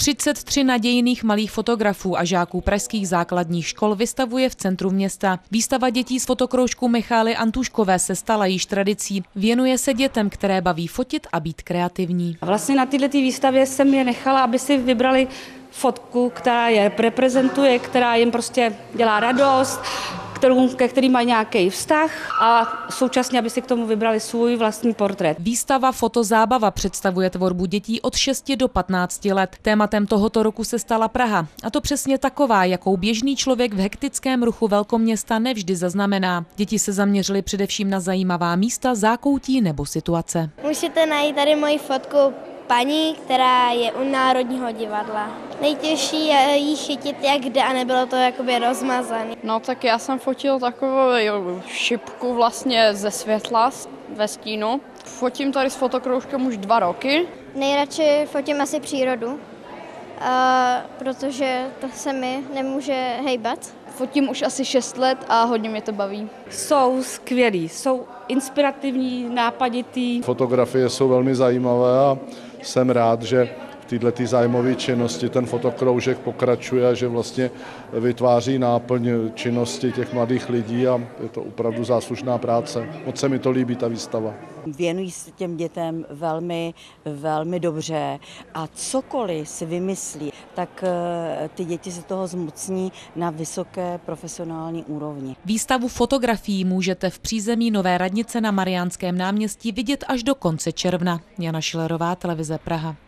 33 nadějných malých fotografů a žáků pražských základních škol vystavuje v centru města. Výstava dětí z fotokroužku Michály Antuškové se stala již tradicí. Věnuje se dětem, které baví fotit a být kreativní. Vlastně na této výstavě jsem je nechala, aby si vybrali fotku, která je reprezentuje, která jim prostě dělá radost, ke který mají nějaký vztah a současně, aby si k tomu vybrali svůj vlastní portrét. Výstava Fotozábava představuje tvorbu dětí od 6 do 15 let. Tématem tohoto roku se stala Praha. A to přesně taková, jakou běžný člověk v hektickém ruchu velkoměsta nevždy zaznamená. Děti se zaměřily především na zajímavá místa, zákoutí nebo situace. Můžete najít tady moji fotku paní, která je u Národního divadla. Nejtěžší je jí chytit, jak jde a nebylo to jakoby rozmazané. No tak já jsem fotil takovou šipku vlastně ze světla ve stínu. Fotím tady s fotokroužkem už 2 roky. Nejradši fotím asi přírodu, protože to se mi nemůže hejbat. Fotím už asi 6 let a hodně mě to baví. Jsou skvělí, jsou inspirativní, nápaditý. Fotografie jsou velmi zajímavé a jsem rád, že v této zájmové činnosti ten fotokroužek pokračuje a že vlastně vytváří náplň činnosti těch mladých lidí a je to opravdu záslužná práce. Moc se mi to líbí, ta výstava. Věnují se těm dětem velmi, velmi dobře a cokoliv si vymyslí, tak ty děti se toho zmocní na vysoké profesionální úrovni. Výstavu fotografií můžete v přízemí Nové radnice na Mariánském náměstí vidět až do konce června. Jana Šilerová, televize Praha.